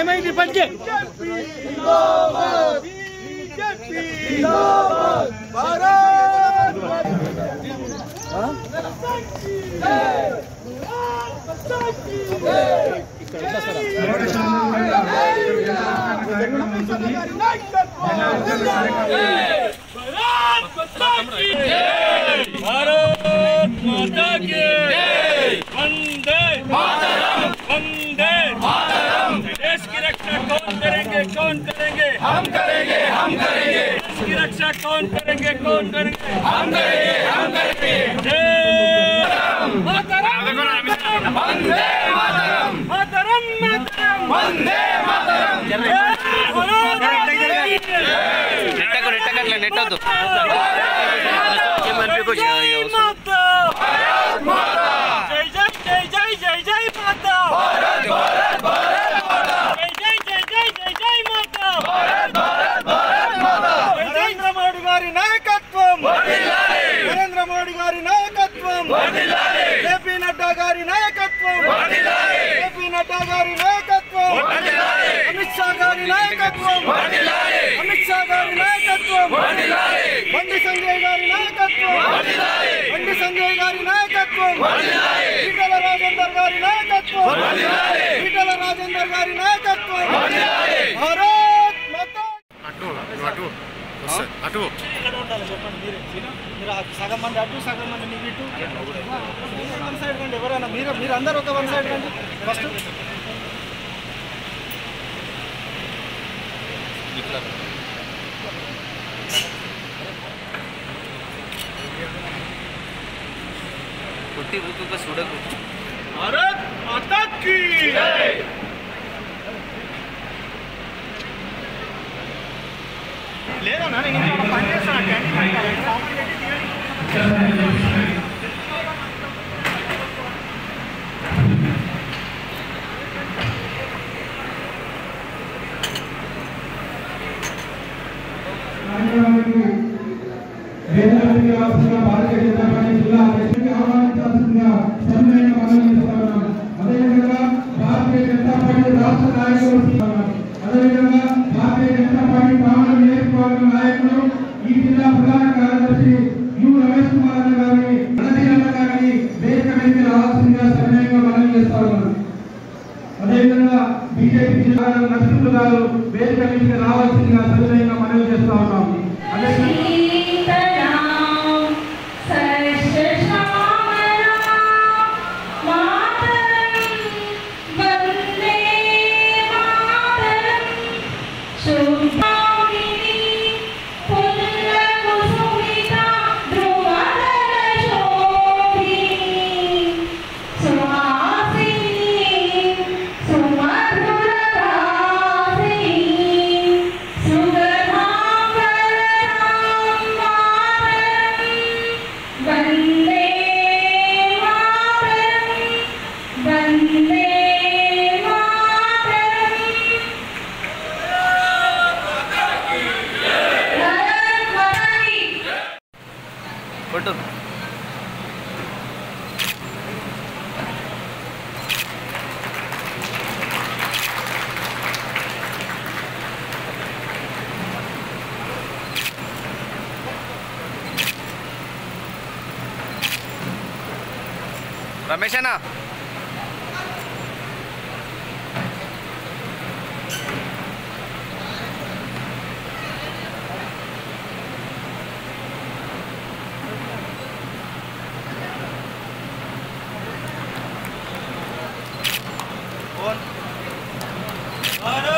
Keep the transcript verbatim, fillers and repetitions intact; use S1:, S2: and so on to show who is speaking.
S1: Time है रिपंच के भारत माता की वंदे मातरम वंदे मातरम। देश की रक्षा कौन करेंगे कौन करेंगे हम करेंगे हम करेंगे। देश की रक्षा कौन करेंगे कौन करेंगे हम करेंगे हम करेंगे। जय मातरम वंदे मातरम मातरम मातरम वंदे मातरम। नेट नेट अमित शाह गारी नायकत्वम अमित शाह गारी नायकत्वम बंडी संजय गारी नायकत्वम बंडी संजय गारी नायकत्वम ఈటల రాజేందర్ గారి నాయకత్వం ఈటల రాజేందర్ గారి నాయకత్వం భారత్ మాతా అటు అటు అటు ఉండాలి చెప్పండి మీరే మీరు సగం మంది అటు సగం మంది మీరు ఇటు వన్ సైడ్ కండి ఎవరైనా మీరు మీరు అందరూ ఒక వన్ సైడ్ కండి ఫస్ట్ कुट्टी बुक का सुडक भारत माता की जय। लेना ना नहीं तो पानी से कैंडी सामान लेके दिया
S2: भारतीय जनता पार्टी जिला आह्वानिंచాల్సిందిగా సమ్మెను ఆహ్వానిస్తున్నాం। అదేవిధంగా భారతీయ జనతా పార్టీ రాష్ట్ర నాయకులు అదేవిధంగా భారతీయ జనతా పార్టీ పాలన నియోజకవర్గ నాయకులు ఈ జిల్లా ప్రధాన కార్యదర్శి యు రమేష్ కుమార్ గారిని అనధికారిక గారిని వేదిక మీదకి రావాల్సిందిగా సమ్మెను మనవి చేస్తా ఉన్నాం। అదేవిధంగా బీజేపీ జిల్లా నరసింహులు గారు వేదిక మీదకి రావాల్సిందిగా సమ్మెను మనవి చేస్తా ఉన్నాం।
S3: फोटो रमेश है ना
S1: भारत